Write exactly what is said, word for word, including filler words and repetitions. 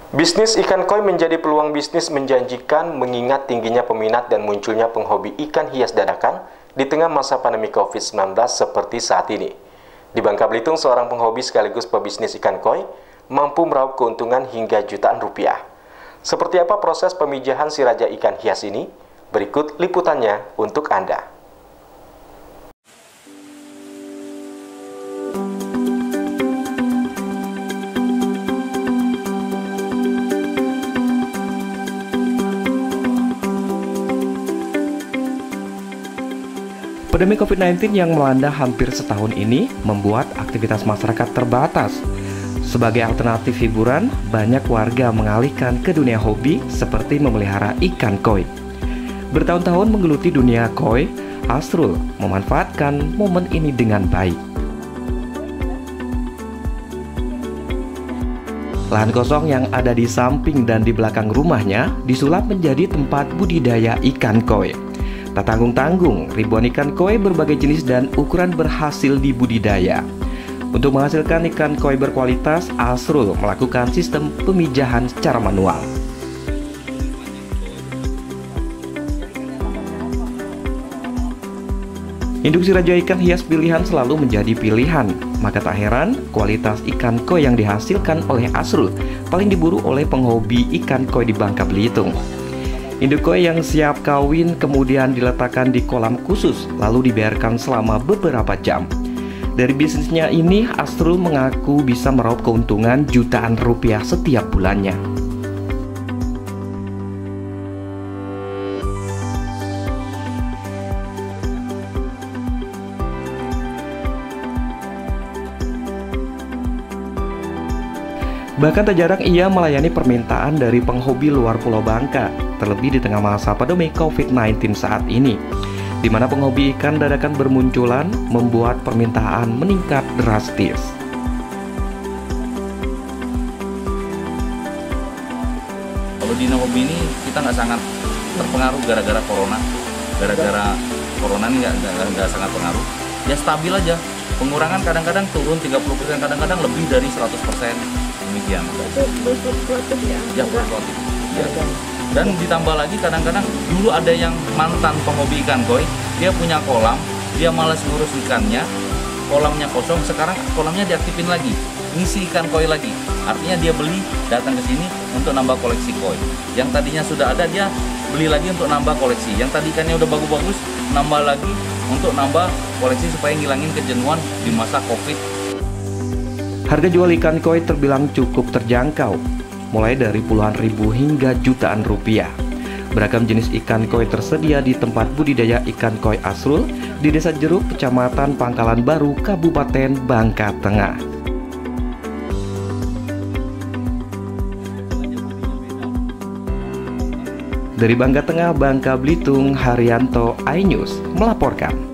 Bisnis ikan koi menjadi peluang bisnis menjanjikan mengingat tingginya peminat dan munculnya penghobi ikan hias dadakan di tengah masa pandemi covid sembilan belas seperti saat ini. Di Bangka Belitung, seorang penghobi sekaligus pebisnis ikan koi mampu meraup keuntungan hingga jutaan rupiah. Seperti apa proses pemijahan si raja ikan hias ini? Berikut liputannya untuk Anda. Pandemi covid sembilan belas yang melanda hampir setahun ini membuat aktivitas masyarakat terbatas. Sebagai alternatif hiburan, banyak warga mengalihkan ke dunia hobi seperti memelihara ikan koi. Bertahun-tahun menggeluti dunia koi, Asrul memanfaatkan momen ini dengan baik. Lahan kosong yang ada di samping dan di belakang rumahnya disulap menjadi tempat budidaya ikan koi. Tak tanggung-tanggung, ribuan ikan koi berbagai jenis dan ukuran berhasil dibudidaya. Untuk menghasilkan ikan koi berkualitas, Asrul melakukan sistem pemijahan secara manual. Induk si raja ikan hias pilihan selalu menjadi pilihan. Maka tak heran, kualitas ikan koi yang dihasilkan oleh Asrul paling diburu oleh penghobi ikan koi di Bangka Belitung. Induk koi yang siap kawin kemudian diletakkan di kolam khusus lalu dibiarkan selama beberapa jam. Dari bisnisnya ini, Asrul mengaku bisa meraup keuntungan jutaan rupiah setiap bulannya. Bahkan tak jarang ia melayani permintaan dari penghobi luar Pulau Bangka, terlebih di tengah masa pandemi covid sembilan belas saat ini, di mana penghobi ikan dadakan bermunculan membuat permintaan meningkat drastis. Kalau di hobi ini kita nggak sangat terpengaruh gara-gara corona, gara-gara corona ini nggak nggak sangat pengaruh, ya stabil aja. Pengurangan kadang-kadang turun tiga puluh persen, kadang-kadang lebih dari seratus persen. Demikian. Berfluktuatif ya? Ya, berfluktuatif. Ya. Dan ditambah lagi kadang-kadang dulu ada yang mantan penghobi ikan koi, dia punya kolam, dia malas ngurus ikannya, kolamnya kosong, sekarang kolamnya diaktifin lagi, ngisi ikan koi lagi. Artinya dia beli, datang ke sini untuk nambah koleksi koi. Yang tadinya sudah ada, dia beli lagi untuk nambah koleksi. Yang tadi ikannya udah bagus-bagus, nambah lagi untuk nambah koleksi supaya ngilangin kejenuhan di masa Covid. Harga jual ikan koi terbilang cukup terjangkau, mulai dari puluhan ribu hingga jutaan rupiah. Beragam jenis ikan koi tersedia di tempat budidaya ikan koi Asrul di Desa Jeruk, Kecamatan Pangkalan Baru, Kabupaten Bangka Tengah. Dari Bangka Tengah, Bangka Belitung, Haryanto, iNews melaporkan.